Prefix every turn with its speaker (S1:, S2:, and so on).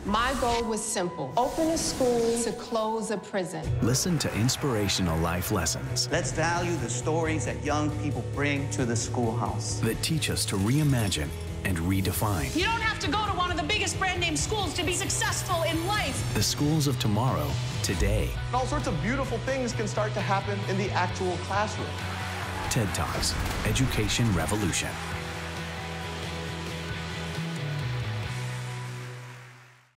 S1: My goal was simple. Open a school to close a prison.
S2: Listen to inspirational life lessons.
S3: Let's value the stories that young people bring to the schoolhouse.
S2: That teach us to reimagine and redefine.
S4: You don't have to go to one of the biggest brand name schools to be successful in life.
S2: The schools of tomorrow, today.
S5: All sorts of beautiful things can start to happen in the actual classroom.
S2: TED Talks, Education Revolution.